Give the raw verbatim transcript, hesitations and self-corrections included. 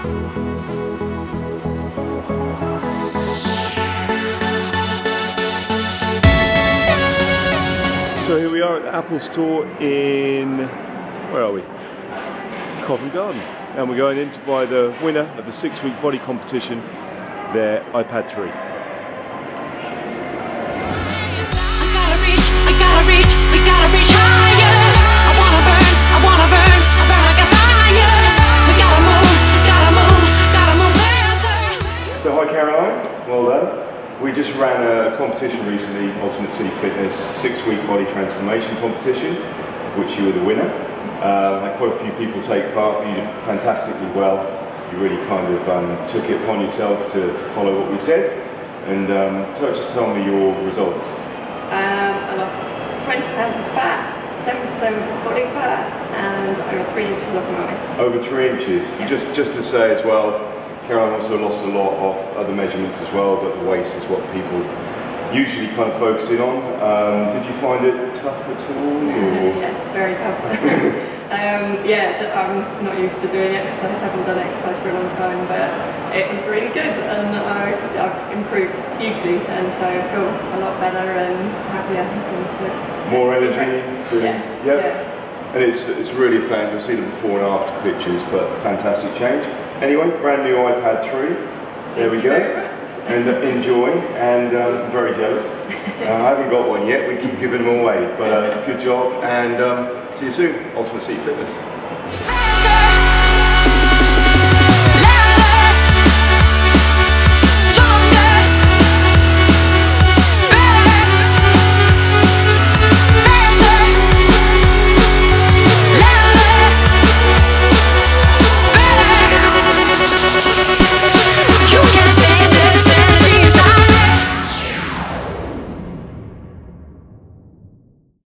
So here we are at the Apple store in, where are we? Covent Garden. And we're going in to buy the winner of the six-week body competition, their iPad three. So hi Caroline, well done. We just ran a competition recently, Ultimate City Fitness six-week body transformation competition, of which you were the winner. Um, had quite a few people take part. You did fantastically well. You really kind of um, took it upon yourself to, to follow what we said. And um, so just tell me your results. Um, I lost twenty pounds of fat, seven percent body fat, and over three inches off my waist. Over three inches. Yeah. Just, just to say as well, Caroline also lost a lot of other measurements as well, but the waist is what people usually kind of focus in on. Um, did you find it tough at all? Or? Yeah, very tough. um, yeah, I'm not used to doing exercise, I haven't done exercise for a long time, but it was really good and I, I've improved hugely, and so I feel a lot better and happier. And so it's, More it's energy? Yeah. Yep. Yeah. And it's, it's really a fan. You'll see the before and after pictures, but fantastic change. Anyway, brand new iPad three. There we go. And uh, enjoy, and um, I'm very jealous. Uh, I haven't got one yet, we keep giving them away, but uh, good job, and um, see you soon, Ultimate City Fitness.